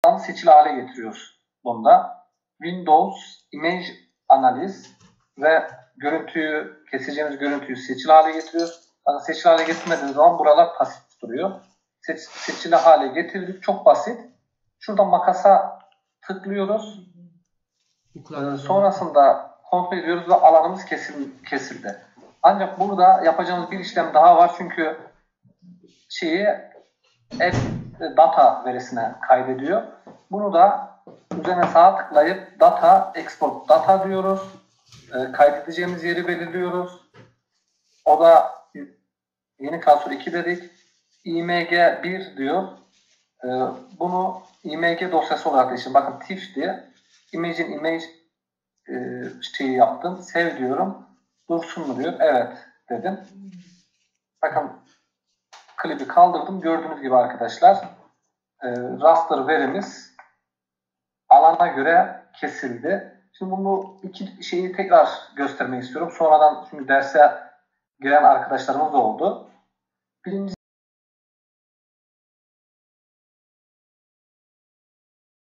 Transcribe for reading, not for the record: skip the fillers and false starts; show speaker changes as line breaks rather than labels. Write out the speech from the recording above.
seçili hale getiriyoruz bunda. Windows Image Analiz ve keseceğimiz görüntüyü seçili hale getiriyoruz. Yani seçili hale getirmediğimiz zaman buralar pasif duruyor. Seçili hale getirdik. Çok basit. Şurada makasa tıklıyoruz. Sonrasında kontrol ediyoruz ve alanımız kesildi. Ancak burada yapacağımız bir işlem daha var. Çünkü data verisine kaydediyor. Bunu da üzerine sağ tıklayıp data, export data diyoruz. Kaydedeceğimiz yeri belirliyoruz. O da yeni klasör 2 dedik. img1 diyor. Bunu img dosyası olarak için bakın TIFF diye image yaptım. Sev diyorum. Dursun mu diyor. Evet dedim. Bakın klibi kaldırdım. Gördüğünüz gibi arkadaşlar raster verimiz alana göre kesildi. Şimdi bunu iki şeyi tekrar göstermek istiyorum. Sonradan çünkü derse giren arkadaşlarımız da oldu. Birincisi